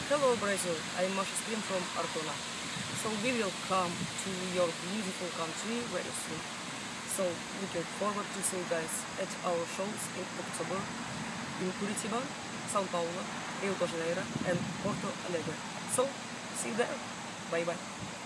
Hello Brazil, I'm Masha Scream from Arkona. So we will come to your beautiful country very soon. So looking forward to see you guys at our shows in October in Curitiba, São Paulo, Rio de Janeiro and Porto Alegre. So see you there. Bye bye.